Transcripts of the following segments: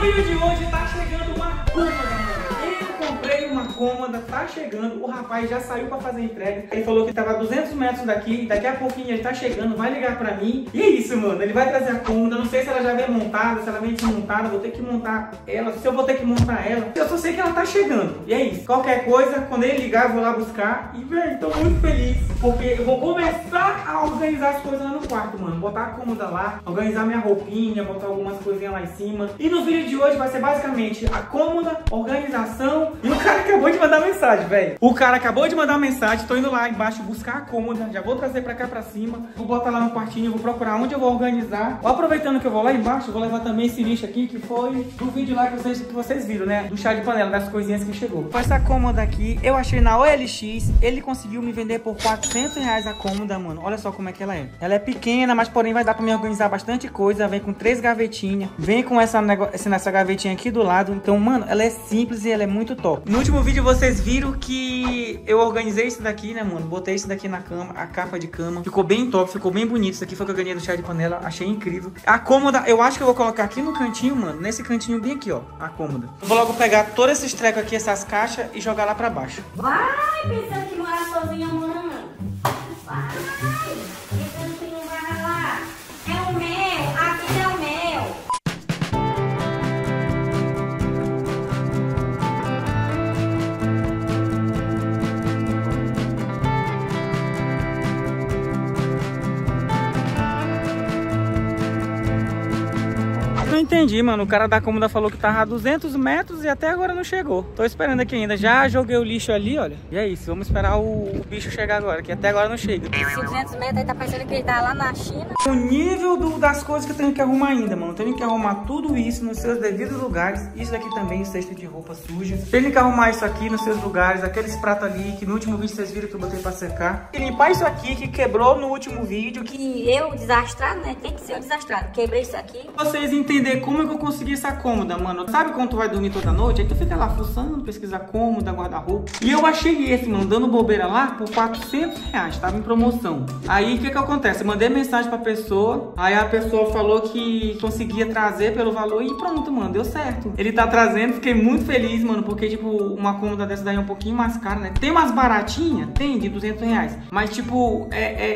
vídeo de hoje tá chegando uma cômoda, mano. Eu comprei uma cômoda, tá chegando. O rapaz já saiu pra fazer a entrega. Ele falou que tava a 200 metros daqui. Daqui a pouquinho ele tá chegando, vai ligar pra mim. E é isso, mano. Ele vai trazer a cômoda. Não sei se ela já vem montada, se ela vem desmontada. Vou ter que montar ela. Se eu vou ter que montar ela. Eu só sei que ela tá chegando. E é isso. Qualquer coisa, quando ele ligar, eu vou lá buscar. E, velho, tô muito feliz. Porque eu vou começar a organizar as coisas lá no quarto, mano. Botar a cômoda lá, organizar minha roupinha, botar algumas coisinhas lá em cima. E no vídeo de hoje vai ser basicamente a cômoda, organização. E o cara acabou de mandar mensagem, velho. O cara acabou de mandar mensagem. Tô indo lá embaixo buscar a cômoda. Já vou trazer pra cá pra cima. Vou botar lá no quartinho, vou procurar onde eu vou organizar. Aproveitando que eu vou lá embaixo, eu vou levar também esse lixo aqui, que foi do vídeo lá que vocês viram, né? Do chá de panela, das coisinhas que chegou. Com essa cômoda aqui, eu achei na OLX. Ele conseguiu me vender por R$400 a cômoda, mano. Olha só como é que ela é. Ela é pequena, mas porém vai dar pra me organizar bastante coisa. Vem com 3 gavetinhas. Vem com essa gavetinha aqui do lado. Então, mano, ela é simples e ela é muito top. No último vídeo vocês viram que eu organizei isso daqui, né, mano? Botei isso daqui na cama, a capa de cama. Ficou bem top, ficou bem bonito. Isso aqui foi que eu ganhei do chá de panela. Achei incrível. A cômoda, eu acho que eu vou colocar aqui no cantinho, mano. Nesse cantinho bem aqui, ó. A cômoda. Eu vou logo pegar todos esses trecos aqui, essas caixas, e jogar lá pra baixo. Vai, pensando que morar sozinha, mano. Vai, pensando que não vai lá. É o meu, aqui é o meu. Não entendi, mano. O cara da cômoda falou que tava a 200 metros e até agora não chegou. Tô esperando aqui ainda. Já joguei o lixo ali, olha. E é isso. Vamos esperar o bicho chegar agora, que até agora não chega. Esse 200 metros aí tá parecendo que ele tá lá na China. O nível das coisas que eu tenho que arrumar ainda, mano. Tenho que arrumar tudo isso nos seus devidos lugares. Isso aqui também, cesto de roupa suja. Tenho que arrumar isso aqui nos seus lugares. Aqueles pratos ali, que no último vídeo vocês viram que eu botei pra secar. E limpar isso aqui, que quebrou no último vídeo. Que eu, desastrado, né? Tem que ser o desastrado. Quebrei isso aqui. Vocês entenderem como é que eu consegui essa cômoda, mano. Sabe quando tu vai dormir toda noite? Aí tu fica lá fuçando, pesquisar cômoda, guarda-roupa. E eu achei esse, mano, dando bobeira lá por R$400. Tava em promoção. Aí o que que acontece? Eu mandei mensagem pra pessoa. Aí a pessoa falou que conseguia trazer pelo valor. E pronto, mano, deu certo. Ele tá trazendo, fiquei muito feliz, mano. Porque, tipo, uma cômoda dessa daí é um pouquinho mais cara, né? Tem umas baratinhas, tem de R$200. Mas, tipo,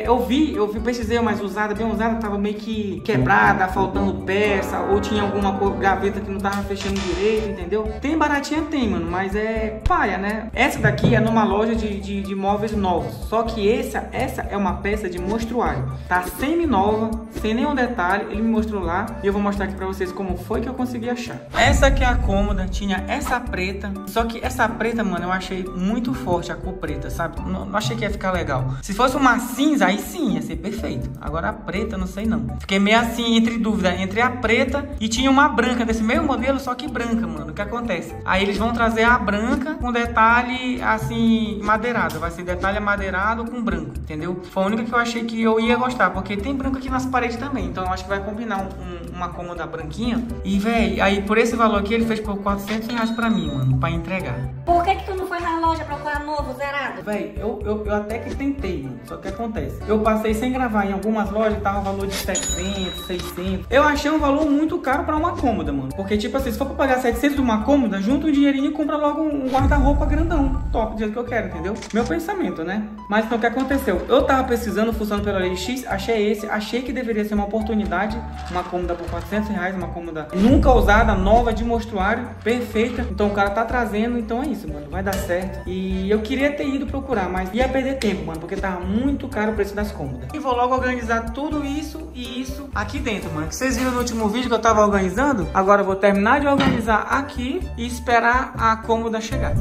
eu pesquisei umas usadas, bem usada, tava meio que quebrada, faltando peça, ou tinha alguma gaveta que não tava fechando direito, entendeu? Tem baratinha, tem, mano, mas é paia, né? Essa daqui é numa loja de móveis novos. Só que essa é uma peça de mostruário. Tá semi-nova, sem nenhum detalhe. Ele me mostrou lá e eu vou mostrar aqui pra vocês como foi que eu consegui achar. Essa aqui é a cômoda, tinha essa preta. Só que essa preta, mano, eu achei muito forte a cor preta, sabe? Não achei que ia ficar legal. Se fosse uma cinza, aí sim, ia ser perfeito. Agora a preta, não sei não. Fiquei meio assim, entre dúvida, entre a preta e tinha uma branca desse mesmo modelo, só que branca, mano. O que acontece? Aí eles vão trazer a branca com detalhe, assim, madeirado. Vai ser detalhe madeirado com branco, entendeu? Foi a única que eu achei que eu ia gostar, porque tem branco aqui nas paredes também. Então eu acho que vai combinar uma cômoda branquinha. E, velho, aí por esse valor aqui, ele fez por R$400 pra mim, mano, pra entregar. Por que tu não foi na loja procurar novo, zerado? Véi, eu até que tentei, mano. Só que acontece, eu passei sem gravar em algumas lojas, tava o valor de 700, 600. Eu achei um valor muito caro pra uma cômoda, mano. Porque, tipo assim, se for pra pagar 700 de uma cômoda, junta um dinheirinho e compra logo um guarda-roupa grandão. Top, do jeito que eu quero, entendeu? Meu pensamento, né? Mas então o que aconteceu? Eu tava pesquisando, fuçando pela OLX, achei que deveria ser uma oportunidade. Uma cômoda por R$400, uma cômoda nunca usada, nova, de mostruário, perfeita. Então o cara tá trazendo, então é isso, mano. Vai dar certo. E eu queria ter ido procurar, mas ia perder tempo, mano, porque tava muito caro o preço das cômodas. E vou logo organizar tudo isso e isso aqui dentro, mano. Que vocês viram no último vídeo que eu tava organizando. Agora eu vou terminar de organizar aqui e esperar a cômoda chegar.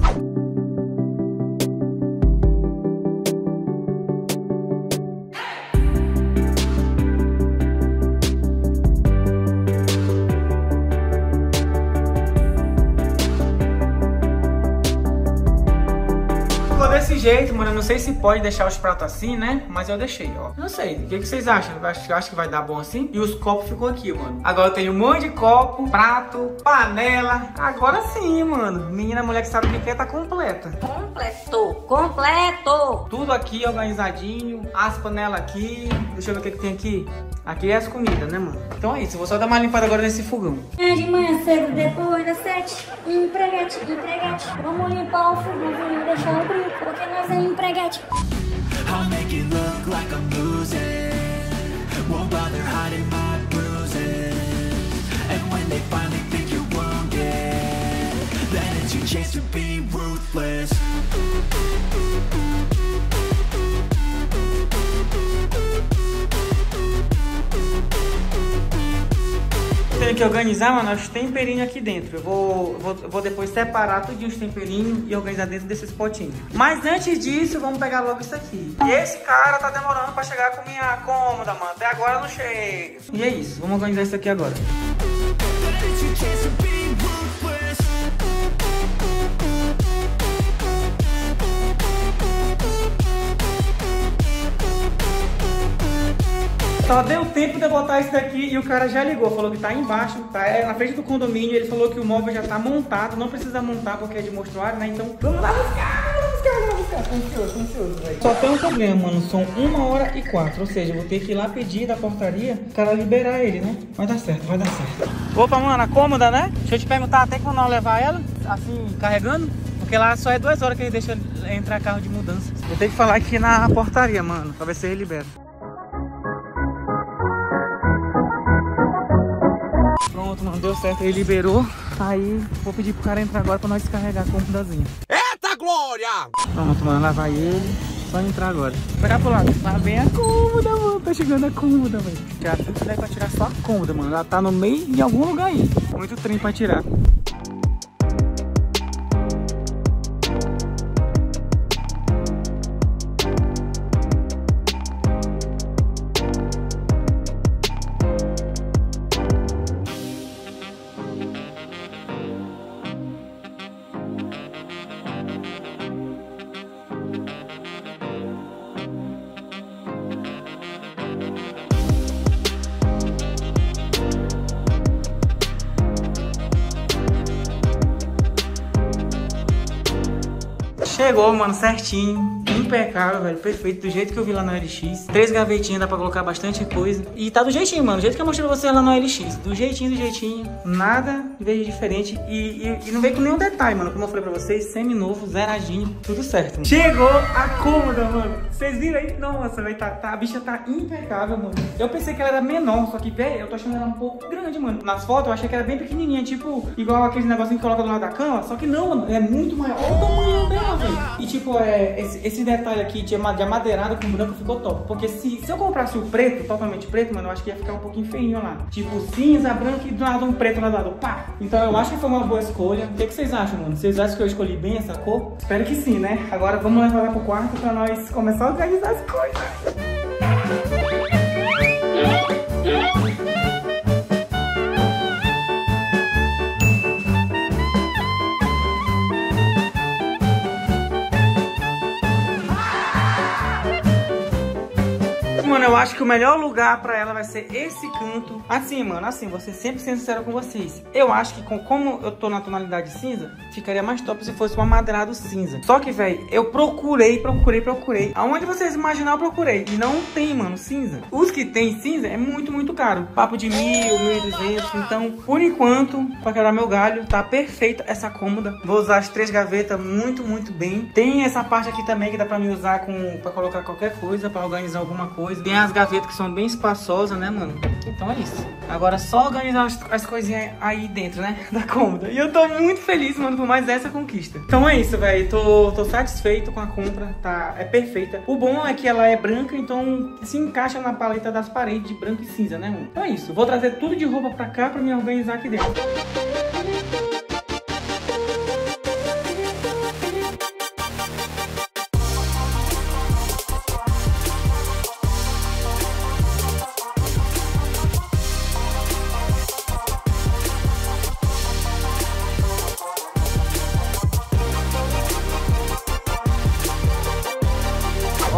Desse jeito, mano, eu não sei se pode deixar os pratos assim, né? Mas eu deixei, ó. Não sei, o que vocês acham? Eu acho que vai dar bom assim. E os copos ficou aqui, mano. Agora eu tenho um monte de copo, prato, panela. Agora sim, mano. Menina, mulher que sabe o que quer, tá completa. Completo. Tudo aqui organizadinho. As panelas aqui. Deixa eu ver o que tem aqui. Aqui é as comidas, né, mano? Então é isso, eu vou só dar uma limpada agora nesse fogão. É de manhã cedo, depois das 7. Empreguete. Vamos limpar o fogão, vamos deixar o brinco, porque nós é empreguete. I'll make it look like I'm losing. Won't bother hiding my bruises. And when they finally think you're wounded, then it's your chance to be ruthless. Tenho que organizar, mano, os temperinhos aqui dentro. Eu vou depois separar tudinho os temperinhos e organizar dentro desses potinhos. Mas antes disso, vamos pegar logo isso aqui. E esse cara tá demorando pra chegar com minha cômoda, mano. Até agora não chega. E é isso, vamos organizar isso aqui agora. Só deu tempo de eu botar isso daqui e o cara já ligou, falou que tá embaixo, tá na frente do condomínio. Ele falou que o móvel já tá montado, não precisa montar porque é de mostruário, né? Então vamos lá buscar. Tô ansioso, velho. Só tem um problema, mano, são 1h04, ou seja, eu vou ter que ir lá pedir da portaria o cara liberar ele, né? Vai dar certo. Opa, mano, a cômoda, né? Deixa eu te perguntar até quando eu levar ela, assim, carregando. Porque lá só é 2 horas que ele deixa entrar carro de mudança. Vou ter que falar aqui na portaria, mano, pra ver se ele libera. Pronto, mano, deu certo, ele liberou. Aí vou pedir pro cara entrar agora pra nós descarregar a cômodazinha. Eita glória! Pronto, mano, lá vai ele. Só entrar agora. Vou pegar pro lado. Tá bem a cômoda, mano. Tá chegando a cômoda, velho. Tirar tudo isso daí pra tirar só a cômoda, mano. Ela tá no meio de algum lugar aí. Muito trem pra tirar. Chegou, mano, certinho, impecável, velho, perfeito, do jeito que eu vi lá no OLX. 3 gavetinhas, dá pra colocar bastante coisa. E tá do jeitinho, mano, do jeito que eu mostrei pra vocês lá no OLX. Do jeitinho, nada veio diferente. E não veio com nenhum detalhe, mano, como eu falei pra vocês, semi-novo, zeradinho, tudo certo, mano. Chegou a cômoda, mano. Vocês viram aí? Nossa, velho, a bicha tá impecável, mano. Eu pensei que ela era menor, só que, velho, eu tô achando ela um pouco grande, mano. Nas fotos eu achei que era bem pequenininha, tipo, igual aqueles negocinhos que coloca do lado da cama. Só que não, mano, é muito maior. Olha o tamanho dela, velho. E tipo, esse detalhe aqui de amadeirado com branco ficou top. Porque se eu comprasse o preto, totalmente preto, mano, eu acho que ia ficar um pouquinho feinho lá. Tipo, cinza, branco e do lado um preto lá do lado, pá. Então eu acho que foi uma boa escolha. O que vocês acham, mano? Vocês acham que eu escolhi bem essa cor? Espero que sim, né? Agora vamos levar lá pro quarto pra nós começar a organizar as coisas. Mano, eu acho que o melhor lugar pra ela vai ser esse canto. Assim, mano, assim, vou ser sempre sincero com vocês. Eu acho que como eu tô na tonalidade cinza, ficaria mais top se fosse um amadeirado cinza. Só que, velho, eu procurei. Aonde vocês imaginar, eu procurei. E não tem, mano, cinza. Os que tem cinza é muito caro. Papo de 1.000, 1.200. Então, por enquanto, pra quebrar meu galho, tá perfeita essa cômoda. Vou usar as 3 gavetas muito bem. Tem essa parte aqui também que dá pra me usar pra colocar qualquer coisa, pra organizar alguma coisa. Tem as gavetas que são bem espaçosas, né, mano? Então é isso. Agora é só organizar as coisinhas aí dentro, né, da cômoda. E eu tô muito feliz, mano, por mais essa conquista. Então é isso, velho. Tô satisfeito com a compra, tá? É perfeita. O bom é que ela é branca, então se encaixa na paleta das paredes de branco e cinza, né, mano? Então é isso. Vou trazer tudo de roupa pra cá pra me organizar aqui dentro.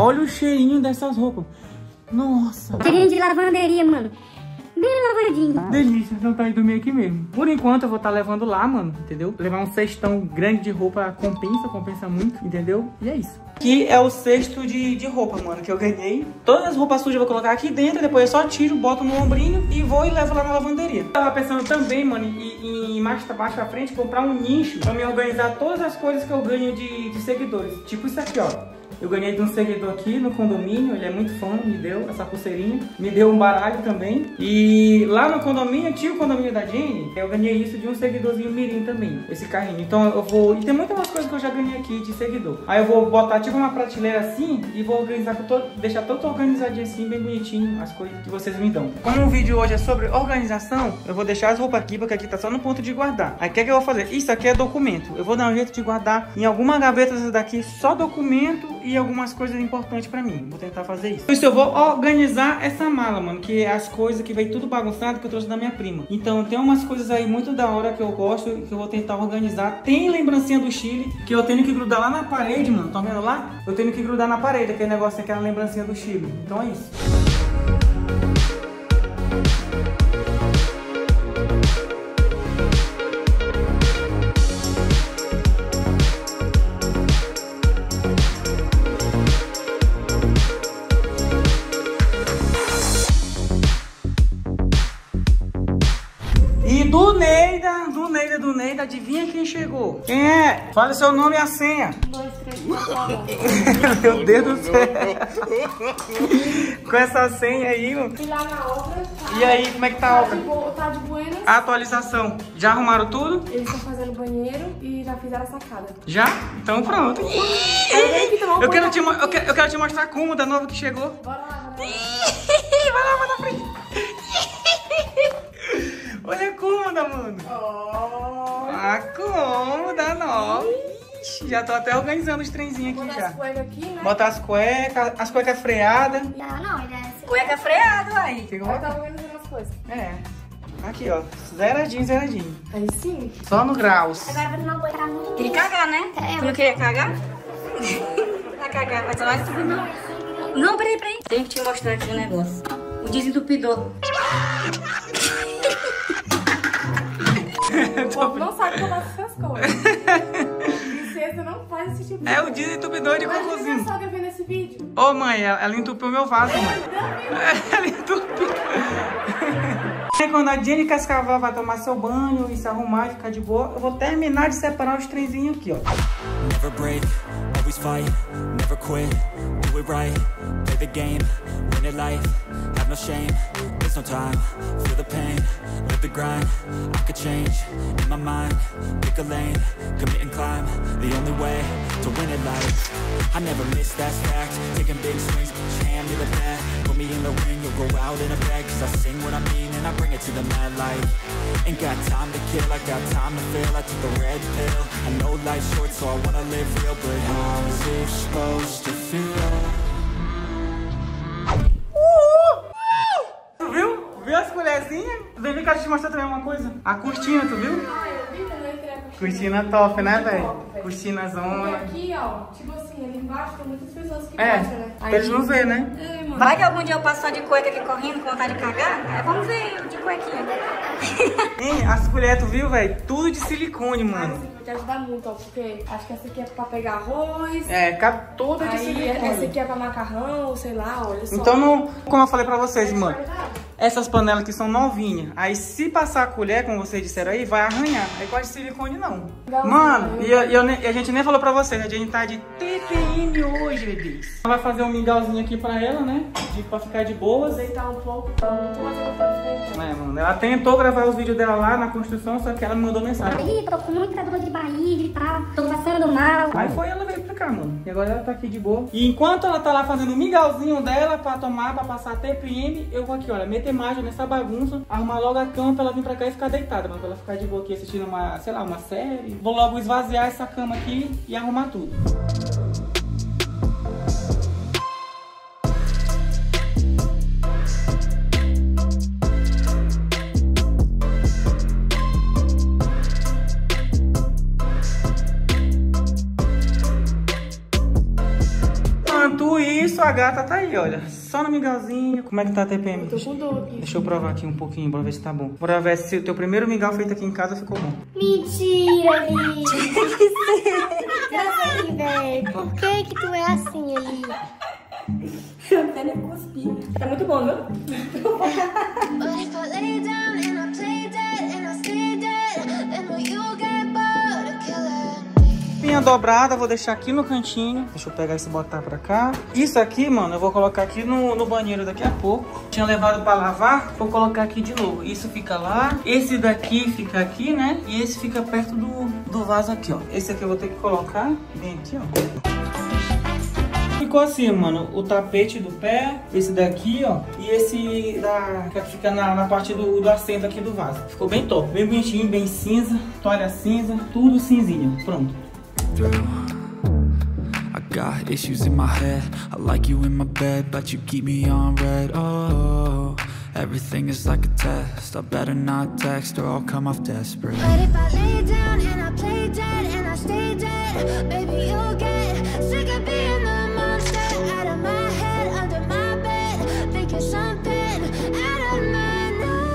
Olha o cheirinho dessas roupas. Nossa. Cheirinho de lavanderia, mano. Bem lavadinho. Delícia, então tá aí dormir aqui mesmo. Por enquanto eu vou estar levando lá, mano, entendeu? Levar um cestão grande de roupa compensa muito, entendeu? E é isso. Aqui é o cesto de roupa, mano, que eu ganhei. Todas as roupas sujas eu vou colocar aqui dentro, depois eu só tiro, boto no ombrinho e vou e levo lá na lavanderia. Eu tava pensando também, mano, em mais baixo pra frente, comprar um nicho pra me organizar todas as coisas que eu ganho de seguidores. Tipo isso aqui, ó. Eu ganhei de um seguidor aqui no condomínio, ele é muito fã, me deu essa pulseirinha, me deu um baralho também. E lá no condomínio, tinha o condomínio da Jenny, eu ganhei isso de um seguidorzinho mirim também, esse carrinho. Então eu vou, e tem muitas mais coisas que eu já ganhei aqui de seguidor. Aí eu vou botar tipo uma prateleira assim e vou organizar, deixar todo organizadinho assim, bem bonitinho, as coisas que vocês me dão. Como o vídeo hoje é sobre organização, eu vou deixar as roupas aqui, porque aqui tá só no ponto de guardar. Aí o que é que eu vou fazer? Isso aqui é documento. Eu vou dar um jeito de guardar em alguma gaveta daqui só documento e algumas coisas importantes pra mim. Vou tentar fazer isso. Por isso eu vou organizar essa mala, mano, que é as coisas que veio tudo bagunçado que eu trouxe da minha prima. Então tem umas coisas aí muito da hora que eu gosto, que eu vou tentar organizar. Tem lembrancinha do Chile, que eu tenho que grudar lá na parede, mano. Tá vendo lá? Eu tenho que grudar na parede, aquele negócio, aquela lembrancinha do Chile. Então é isso. E do Neida, adivinha quem chegou? Quem é? Fala seu nome e a senha. 2, 3, 4. Meu Deus do céu. Com essa senha aí, mano. Fui lá na obra. Tá? E aí, como é que tá a obra? Tá de buenas. A atualização. Já arrumaram tudo? Eles estão fazendo banheiro e já fizeram a sacada. Já? Então pronto. Eu quero te mostrar a cômoda nova que chegou. Bora lá, Vai na frente. Olha a cômoda, mano. Oh. A cômoda nova. Ixi, já tô até organizando os trenzinhos aqui já. Botar as cuecas aqui, né? Botar as cuecas freadas. Não, cueca freada, aí. Aí tá organizando as coisas. É. Aqui, ó. Zeradinho. Aí sim. Só no graus. Agora vai tomar banho, tá muito. Queria cagar, né? Tu não queria cagar? Vai cagar, vai tomar isso não. Não, peraí. Tenho que te mostrar aqui um negócio. O desentupidor. O povo não sabe como essas coisas. Princesa não faz esse tipo de É coisa. o desentupidor de Imagina cocôzinho. minha sogra vendo esse vídeo. Ô, mãe, ela entupiu meu vaso, mãe. Ela entupiu. Quando a Jenny Cascavel vai tomar seu banho e se arrumar e ficar de boa, eu vou terminar de separar os trenzinhos aqui, ó. Never break, always fight, never quit, do it right, play the game, win it life, have no shame, there's no time, feel the pain, live the grind, I could change, in my mind, pick a lane, commit and climb, the only way to win it life, I never miss, that's fact, taking big swings, put your hand to the bat, put me in the ring, you'll go out in a bag, cause I sing what I mean and I bring it to the mad light, ain't got time to kill, I got time to feel, I took the red pill, I know life's short so I wanna live real, but how's it supposed to feel? Tu viu? Viu as colherzinhas? Vem cá, deixa eu te mostrar também uma coisa. A cortina, tu viu? Ah, eu vi também que era Cortina top, né, velho? Top, velho. Cortina Porque zona. aqui, ó, tipo assim, ali embaixo tem muitas pessoas que É, gostam, né? pra eles não verem, né? É, mano. Vai que algum dia eu passo só de cueca aqui correndo com vontade de cagar? Vamos ver eu de cuequinha. Hein, as colheres, tu viu, velho? Tudo de silicone, Mas mano. assim, vai te ajudar muito, ó, porque acho que essa aqui é pra pegar arroz. É, toda de Aí silicone. essa aqui é pra macarrão, sei lá, olha só. Então, não, como eu falei pra vocês, mano, Verdade. essas panelas aqui são novinhas. Aí, se passar a colher, como vocês disseram aí, vai arranhar. Aí, com a de silicone, não. Não, Mano, não. e a gente nem falou pra vocês, a gente tá de TPM hoje, bebês. Vai fazer um mingauzinho aqui pra ela, né? Pra ficar de boas. Deitar um pouco, muito mais eu vou ficar. É, mano, ela tentou gravar os vídeos dela lá na construção, só que ela me mandou mensagem. Aí, tô com muita dor de barriga e tal, tô passando mal. Aí foi ela veio pra cá, mano. E agora ela tá aqui de boa. E enquanto ela tá lá fazendo o mingauzinho dela pra tomar, pra passar TPM, eu vou aqui, olha, meter margem nessa bagunça, arrumar logo a cama pra ela vir pra cá e ficar deitada, mano. Pra ela ficar de boa aqui assistindo uma, sei lá, uma série. Vou logo esvaziar essa cama aqui e arrumar tudo. Enquanto isso, sua gata tá aí, olha. Só no mingauzinho. Como é que tá a TPM? Eu tô com dor aqui. Deixa eu provar aqui um pouquinho pra ver se tá bom. Bora ver se o teu primeiro mingau feito aqui em casa ficou bom. Mentira, Eli. Velho. Por que que tu é assim, Eli? Eu até nem cuspi. Tá muito bom, viu? But if I lay down and I play dead and I stay dead, then will you get bored of killing me? Minha dobrada, vou deixar aqui no cantinho. Deixa eu pegar esse e botar pra cá. Isso aqui, mano, eu vou colocar aqui no banheiro daqui a pouco. Tinha levado pra lavar, vou colocar aqui de novo. Isso fica lá, esse daqui fica aqui, né? E esse fica perto do vaso aqui, ó. Esse aqui eu vou ter que colocar bem aqui, ó. Ficou assim, mano, o tapete do pé, esse daqui, ó, e esse que fica na parte do assento aqui do vaso. Ficou bem top, bem bonitinho, bem cinza, toalha cinza, tudo cinzinho, pronto. I got issues in my head. I like you in my bed, but you keep me on red. Oh, everything is like a test. I better not text or I'll come off desperate. But if I lay down and I play dead and I stay dead, baby, you'll get sick of being the monster out of my head, under my bed, thinking something out of my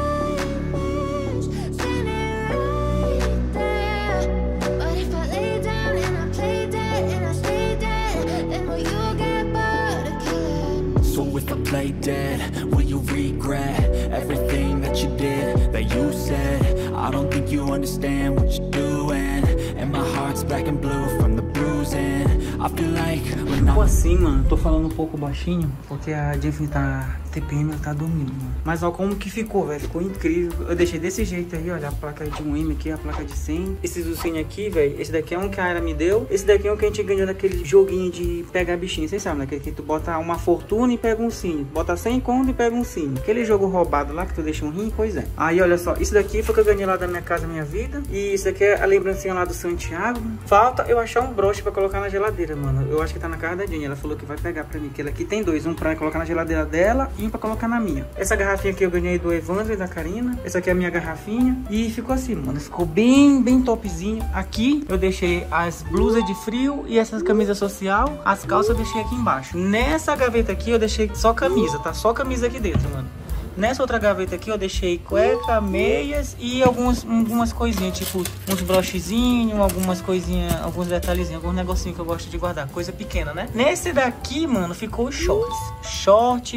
nightmares, standing right there. But if I lay down and I play dead and I stay dead, then will you get bored of killing me? So if I play dead, will you regret everything that you did, that you said? I don't think you understand what you're doing, and my heart's black and blue from the bruising. I feel like when Ficou assim, mano, tô falando um pouco baixinho, porque a Jennifer TPM tá dormindo, mano. Mas ó como que ficou, velho, ficou incrível. Eu deixei desse jeito aí, olha, a placa de 1M aqui, a placa de 100. Esses ursinhos aqui, velho, esse daqui é um que a Aira me deu. Esse daqui é um que a gente ganhou naquele joguinho de pegar bichinho, vocês sabem, né? Que tu bota uma fortuna e pega um ursinho, bota 100 conto e pega um ursinho. Aquele jogo roubado lá que tu deixa um rim, pois é. Aí olha só, isso daqui foi que eu ganhei lá da minha casa, minha vida. E isso aqui é a lembrancinha lá do Santiago. Falta eu achar um broche pra colocar na geladeira, mano. Eu acho que tá na casa da Jenny. Ela falou que vai pegar pra mim, que ela aqui tem dois, um pra colocar na geladeira dela e um pra colocar na minha. Essa garrafinha aqui eu ganhei do Evandro e da Karina. Essa aqui é a minha garrafinha. E ficou assim, mano. Ficou bem topzinho. Aqui eu deixei as blusas de frio e essas camisas social. As calças eu deixei aqui embaixo. Nessa gaveta aqui eu deixei só camisa, tá? Só camisa aqui dentro, mano. Nessa outra gaveta aqui eu deixei cueca, meias e algumas coisinhas, tipo uns brochezinhos, algumas coisinhas, alguns detalhezinhos, alguns negocinhos que eu gosto de guardar, coisa pequena, né? Nesse daqui, mano, ficou shorts. Short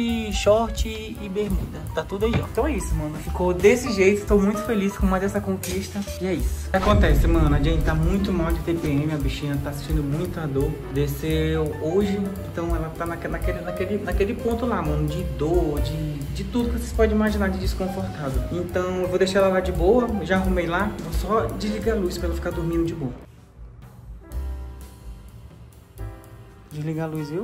e bermuda. Tá tudo aí, ó. Então é isso, mano. Ficou desse jeito. Tô muito feliz com mais essa conquista. E é isso. O que acontece, mano? A Jenny tá muito mal de TPM. A bichinha tá sentindo muita dor. Desceu hoje. Então ela tá naquele ponto lá, mano. De dor, de tudo que vocês podem imaginar de desconfortável. Então eu vou deixar ela lá de boa. Já arrumei lá. Vou só desligar a luz pra ela ficar dormindo de boa. Desligar a luz, viu?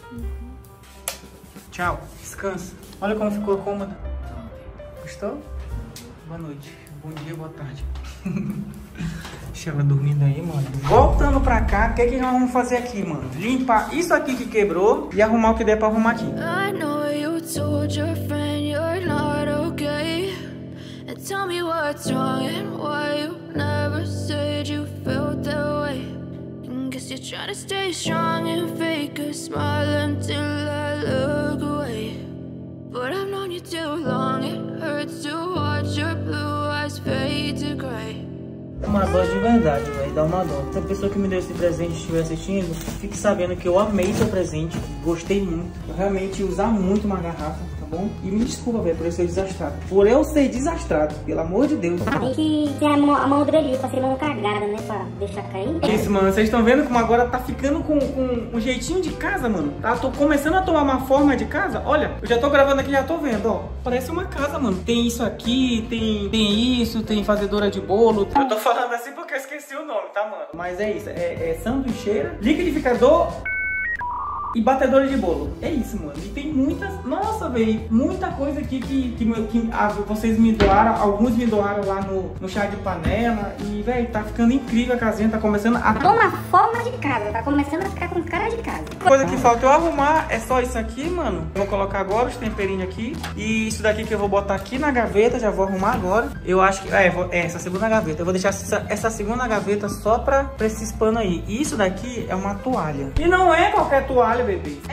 Tchau, descansa. Olha como ficou a cômoda. Gostou? Boa noite, bom dia, boa tarde. Deixa ela dormindo aí, mano. Voltando pra cá, o que nós vamos fazer aqui, mano? Limpar isso aqui que quebrou e arrumar o que der pra arrumar aqui. I know you told your friend you're not okay, and tell me what's wrong and why you never said you felt that way. And guess you're trying to stay strong and fake a smile until I look away. But I've known you too long, it hurts to watch your blue eyes fade to gray. Uma dó de verdade, velho, dá uma dó. Se a pessoa que me deu esse presente estiver assistindo, fique sabendo que eu amei seu presente, gostei muito. Eu realmente ia usar muito uma garrafa, tá bom? E me desculpa, velho, por eu ser desastrado. Por eu ser desastrado, pelo amor de Deus. Tem que ter a mão do Eli pra ser mão cagada, né? Pra deixar cair. Isso, mano, vocês estão vendo como agora tá ficando com um jeitinho de casa, mano. Tá, tô começando a tomar uma forma de casa. Olha, eu já tô gravando aqui, já tô vendo, ó. Parece uma casa, mano. Tem isso aqui, tem isso, tem fazedora de bolo. Eu tô falando assim porque eu esqueci o nome, tá, mano? Mas é isso, é sanduicheira, liquidificador e batedora de bolo. É isso, mano. E tem muitas... Nossa, velho. Muita coisa aqui que vocês me doaram. Alguns me doaram lá no chá de panela. E, velho, tá ficando incrível a casinha. Tá começando a... Toma forma de casa. Tá começando a ficar com cara de casa. Coisa que falta eu arrumar é só isso aqui, mano. Eu vou colocar agora os temperinhos aqui. E isso daqui que eu vou botar aqui na gaveta. Já vou arrumar agora. Eu acho que... essa segunda gaveta. Eu vou deixar essa segunda gaveta só pra esses panos aí. E isso daqui é uma toalha. E não é qualquer toalha, bebê. É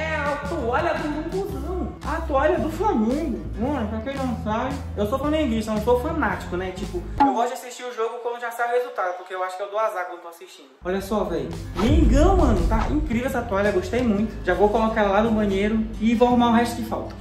toalha do Lunguzão. A toalha do Flamengo. Mano, pra quem não sabe, eu sou flamenguista, não sou fanático, né? Tipo, eu gosto de assistir o jogo quando já sai o resultado, porque eu acho que eu dou azar quando tô assistindo. Olha só, velho. Mengão, mano. Tá incrível essa toalha, gostei muito. Já vou colocar ela lá no banheiro e vou arrumar o resto que falta.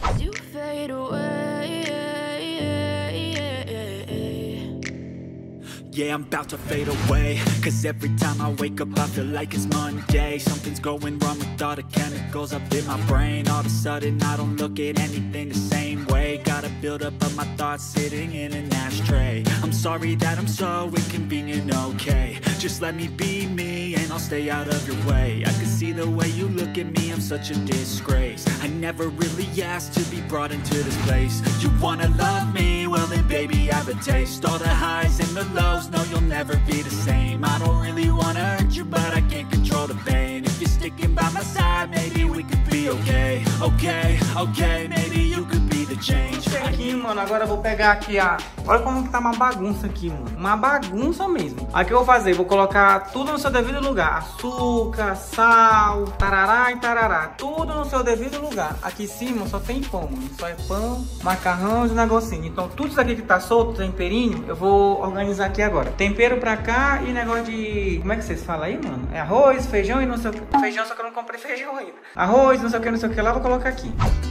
Yeah, I'm about to fade away, cause every time I wake up I feel like it's Monday. Something's going wrong with all the chemicals up in my brain. All of a sudden I don't look at anything the same way. Got a build up of my thoughts sitting in an ashtray. I'm sorry that I'm so inconvenient, okay. Just let me be me and I'll stay out of your way. I can see the way you look at me, I'm such a disgrace. I never really asked to be brought into this place. You wanna love me? Well then baby I have a taste. All the highs and the lows, no you'll never be the same. I don't really wanna hurt you but I can't control the pain. If you're sticking by my side maybe we could be okay. Okay, maybe you could be the change. Aqui, mano, agora eu vou pegar aqui a... Olha como que tá uma bagunça aqui, mano. Uma bagunça mesmo. Aqui eu vou fazer, vou colocar tudo no seu devido lugar. Açúcar, sal, tarará e tarará. Tudo no seu devido lugar. Aqui em cima só tem pão, mano. Só é pão, macarrão e um negocinho. Então tudo isso aqui que tá solto, temperinho, eu vou organizar aqui agora. Tempero pra cá e negócio de... Como é que vocês falam aí, mano? É arroz, feijão e não sei o que. Feijão, só que eu não comprei feijão ainda. Arroz, não sei o que lá, vou colocar aqui.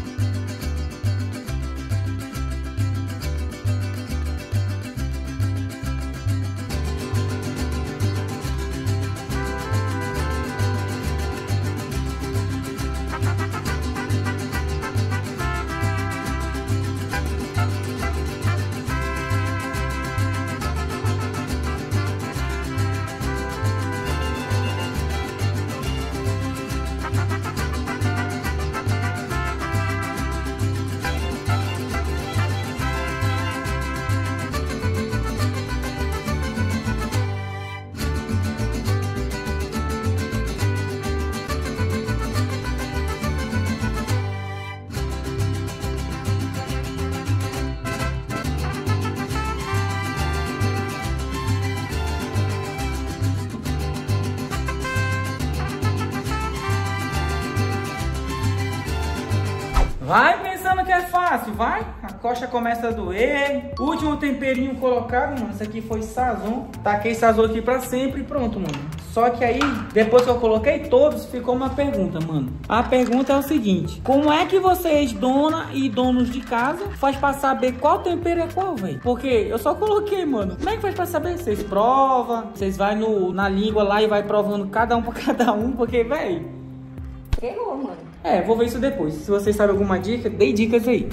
Vai pensando que é fácil, vai. A coxa começa a doer. Último temperinho colocado, mano. Isso aqui foi sazon. Taquei sazon aqui pra sempre e pronto, mano. Só que aí, depois que eu coloquei todos, ficou uma pergunta, mano. A pergunta é o seguinte: como é que vocês, dona e donos de casa, faz pra saber qual tempero é qual, velho? Porque eu só coloquei, mano. Como é que faz pra saber? Vocês provam? Vocês vai na língua lá e vai provando cada um pra cada um? Porque, velho... Errou, mano. É, vou ver isso depois. Se vocês sabem alguma dica, dê dicas aí.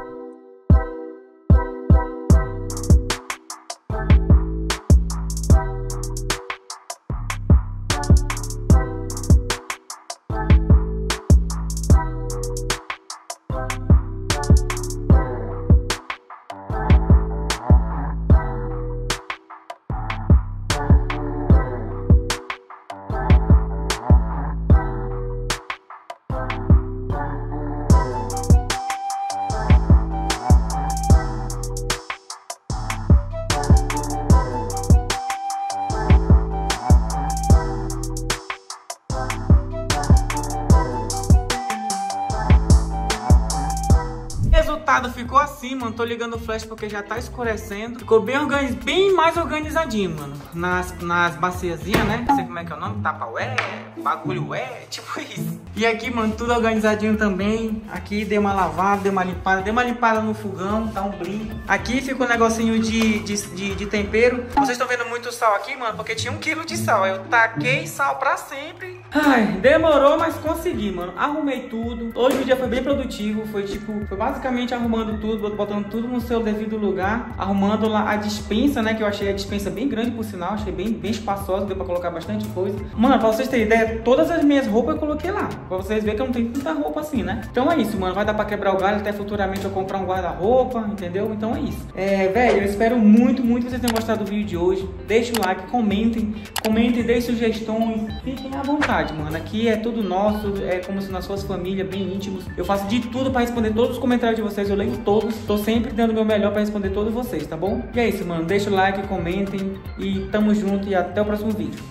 Ficou assim, mano. Tô ligando o flash porque já tá escurecendo. Ficou bem mais organizadinho, mano. Nas baciazinhas, né? Não sei como é que é o nome. Tupperware, bagulho tipo isso. E aqui, mano, tudo organizadinho também. Aqui dei uma lavada, dei uma limpada no fogão, tá um brinco. Aqui fica um negocinho de tempero. Vocês estão vendo muito sal aqui, mano, porque tinha 1 quilo de sal. Eu taquei sal pra sempre. Ai, demorou, mas consegui, mano. Arrumei tudo. Hoje o dia foi bem produtivo. Foi basicamente arrumando tudo, botando tudo no seu devido lugar. Arrumando lá a dispensa, né? Que eu achei a dispensa bem grande, por sinal. Achei bem espaçosa, deu pra colocar bastante coisa. Mano, pra vocês terem ideia, todas as minhas roupas eu coloquei lá. Pra vocês verem que eu não tenho tanta roupa assim, né? Então é isso, mano. Vai dar pra quebrar o galho. Até futuramente eu comprar um guarda-roupa, entendeu? Então é isso. Velho, eu espero muito que vocês tenham gostado do vídeo de hoje. Deixa o like, comentem, deem sugestões. Fiquem à vontade, mano. Aqui é tudo nosso. É como se nós fosse família, bem íntimos. Eu faço de tudo pra responder todos os comentários de vocês. Eu leio todos. Tô sempre dando o meu melhor pra responder todos vocês, tá bom? E é isso, mano. Deixa o like, comentem. E tamo junto e até o próximo vídeo.